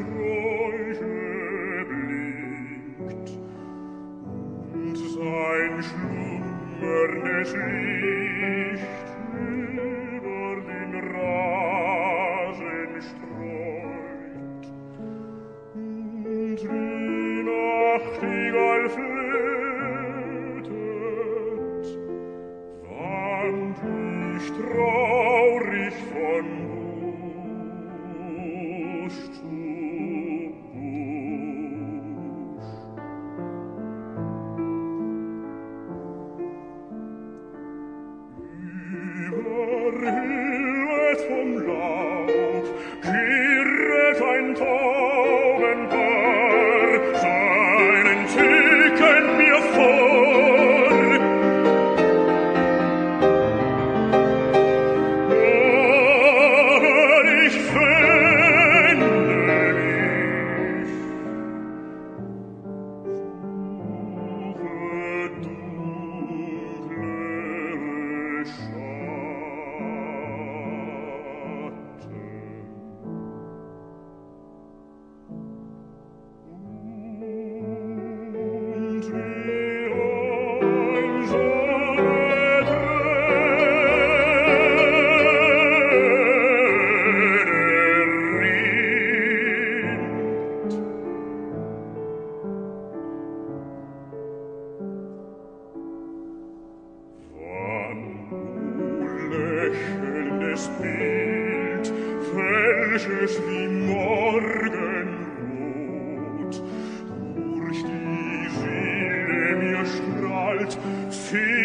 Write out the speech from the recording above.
Sträuche blinkt und sein schlummerndes Licht über den Rasen streut und die Nachtigall flötet, wandt ich traurig von Busch zu Busch. Überhüllet vom Laub girret ein Taubenpaar seinen Tücken mir vor. Ich fände mich, suche dunklere Schatten. Und wie einsame Träne rinnt. Wann lächelndes Bild, welches wie Morgenrot durch die Seele mir strahlt,